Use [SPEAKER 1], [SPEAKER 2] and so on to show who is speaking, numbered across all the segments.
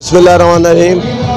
[SPEAKER 1] बिस्मिल्लाहिर्रहमानिर्रहीम।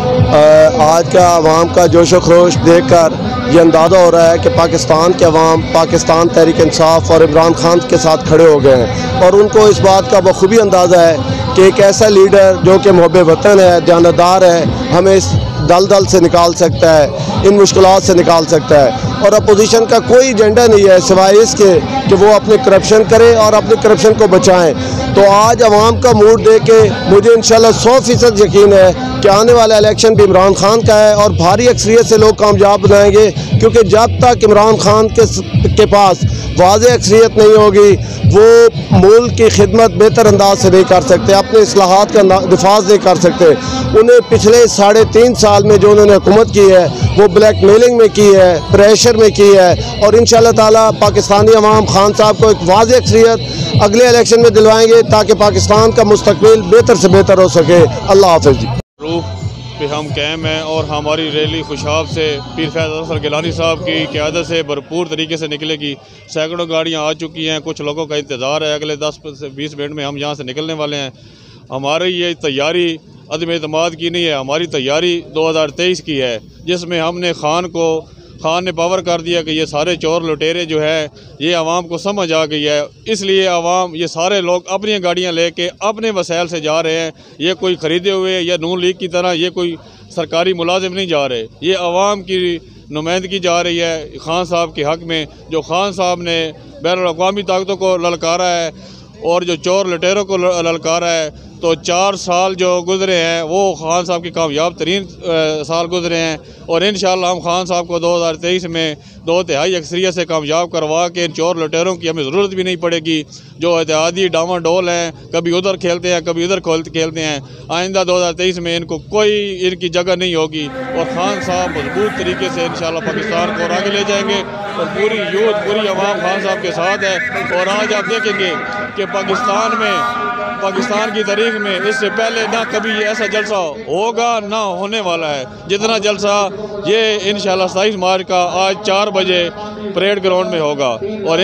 [SPEAKER 1] आज का अवाम का जोश व खरोश देख कर ये अंदाज़ा हो रहा है कि पाकिस्तान के अवाम पाकिस्तान तहरीक इंसाफ और इमरान खान के साथ खड़े हो गए हैं और उनको इस बात का बखूबी अंदाज़ा है कि एक ऐसा लीडर जो कि मुहब्बे वतन है, दयानतदार है, हमें इस दलदल से निकाल सकता है, इन मुश्किलात से निकाल सकता है। और अपोजिशन का कोई एजेंडा नहीं है सिवाय इसके कि वो अपने करप्शन करें और अपने करप्शन को बचाएं। तो आज अवाम का मूड देख के मुझे इंशाल्लाह 100% यकीन है कि आने वाला इलेक्शन भी इमरान खान का है और भारी अक्सरियत से लोग कामयाब बनाएंगे, क्योंकि जब तक इमरान खान के पास वाज़ेह अक्सरियत नहीं होगी वो मुल्क की खिदमत बेहतर अंदाज से नहीं कर सकते, अपने इस्लाहात का दिफाज नहीं कर सकते। उन्हें पिछले 3.5 साल में जो उन्होंने हुकूमत की है वो ब्लैक मेलिंग में की है, प्रेशर में की है, और इंशाअल्लाह ताला पाकिस्तानी अवाम खान साहब को एक वाज़ेह अक्सरियत अगले इलेक्शन में दिलवाएंगे ताकि पाकिस्तान का मुस्तकबिल बेहतर से बेहतर हो सके। अल्लाह हाफ़िज़ जी।
[SPEAKER 2] रूफ पे हम कायम हैं और हमारी रैली खुशाब से पीर फैज़ अफज़ल गिलानी साहब की क़यादत से भरपूर तरीके से निकलेगी। सैकड़ों गाड़ियाँ आ चुकी हैं, कुछ लोगों का इंतज़ार है, अगले 10 से 20 मिनट में हम यहाँ से निकलने वाले हैं। हमारी ये तैयारी अदम एतमाद की नहीं है, हमारी तैयारी 2023 की है, जिसमें हमने खान ने पावर कर दिया कि ये सारे चोर लुटेरे जो है ये आवाम को समझ आ गई है, इसलिए आवाम ये सारे लोग अपनी गाड़ियां लेके अपने वसाइल से जा रहे हैं। ये कोई ख़रीदे हुए या नून लीग की तरह ये कोई सरकारी मुलाजिम नहीं जा रहे, ये आवाम की नुमाइंदगी जा रही है खान साहब के हक़ में। जो खान साहब ने बैनुल अक़वामी ताकतों को ललकारा है और जो चोर लुटेरों को ललकारा है, तो 4 साल जो गुज़रे हैं वो खान साहब की कामयाब तरीन साल गुज़रे हैं और इंशाअल्लाह हम खान साहब को 2023 में 2/3 अक्सरियत से कामयाब करवा के इन चोर लुटेरों की हमें ज़रूरत भी नहीं पड़ेगी जो इत्तेहादी डामाडोल हैं, कभी उधर खेलते हैं कभी उधर खेलते हैं। आइंदा 2023 में इनको कोई इनकी जगह नहीं होगी और खान साहब मजबूत तरीके से इंशाअल्लाह पाकिस्तान को आगे ले जाएंगे और पूरी यूथ पूरी आवाम खान साहब के साथ है। और आज आप देखेंगे कि पाकिस्तान की तारीख में इससे पहले ना कभी ऐसा जलसा होगा ना होने वाला है जितना जलसा ये इंशाअल्लाह 27 मार्च का आज 4 बजे परेड ग्राउंड में होगा। और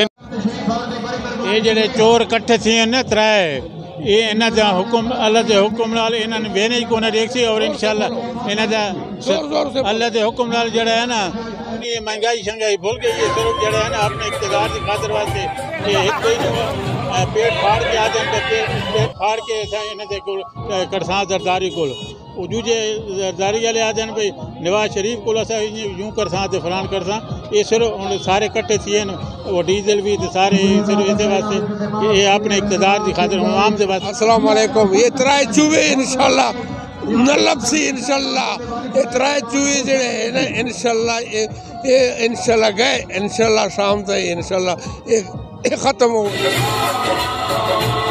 [SPEAKER 3] ये जड़े चोर इकट्ठे थे न त्रै ये इन्हां दा हुक्म अल्लाह के हुक्म नाल इन्हां ने वेने ही कोने देखसी और इंशाअल्लाह इन्हां दा अल्लाह के हुक्म नाल जड़ा है ना ये महंगाई शंगाई भूल गई ये सिर्फ जड़ा है ना अपने इक़्तिदार की खातिर वास्ते ये एक कोई पेट फाड़ के आ जाते पेट फाड़ के इन्हां दे कोल करसां जरदारी कोल दूजे जरदारी वाले आ जान भाई नवाज शरीफ को यूं करसां ते फलान करसां ये सिर्फ हुण सारे कट्ठे थिए वो डीजल भी सारे सिर्फ इस वास्ते कि ये अपने इक़्तिदार की खातिर आवाम के वास्ते।
[SPEAKER 4] अस्सलाम वालेकुम। ये तराए चूहे इंशाअल्लाह न लपसी इंशाअल्लाह ये तराए चूहे जड़े है ना इंशाअल्लाह ये इंशाअल्लाह गए इंशाअल्लाह शाम तक इंशाअल्लाह ये ख़त्म हो